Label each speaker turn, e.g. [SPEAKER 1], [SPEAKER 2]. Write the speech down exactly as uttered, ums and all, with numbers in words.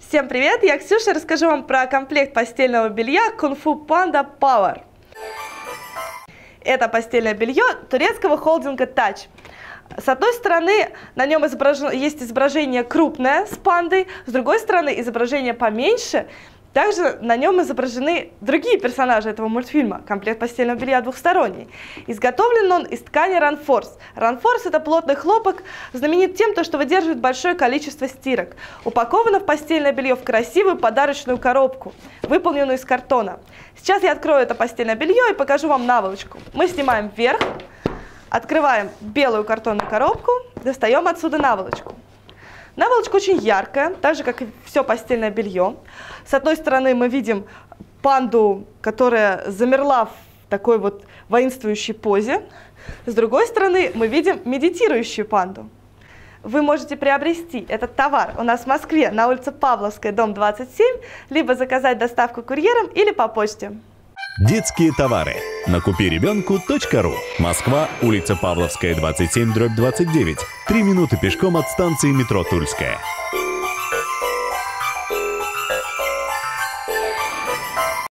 [SPEAKER 1] Всем привет, я Ксюша, расскажу вам про комплект постельного белья Kung Fu Panda Power. Это постельное белье турецкого холдинга Touch. С одной стороны, на нем изображено, есть изображение крупное с пандой, с другой стороны, изображение поменьше. Также на нем изображены другие персонажи этого мультфильма. Комплект постельного белья двухсторонний. Изготовлен он из ткани Ранфорс. Ранфорс — это плотный хлопок, знаменит тем, что выдерживает большое количество стирок. Упаковано в постельное белье в красивую подарочную коробку, выполненную из картона. Сейчас я открою это постельное белье и покажу вам наволочку. Мы снимаем вверх, открываем белую картонную коробку, достаем отсюда наволочку. Наволочка очень яркая, так же, как и все постельное белье. С одной стороны мы видим панду, которая замерла в такой вот воинствующей позе. С другой стороны мы видим медитирующую панду. Вы можете приобрести этот товар у нас в Москве на улице Павловская, дом двадцать семь, либо заказать доставку курьером или по почте.
[SPEAKER 2] Детские товары на купи ребенку точка ру. Москва, улица Павловская, двадцать семь, дробь двадцать девять. Три минуты пешком от станции метро Тульская.